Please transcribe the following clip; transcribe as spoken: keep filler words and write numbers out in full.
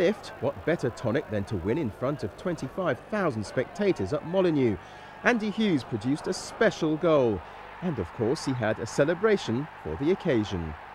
lift, what better tonic than to win in front of twenty-five thousand spectators at Molineux? Andy Hughes produced a special goal. And of course he had a celebration for the occasion.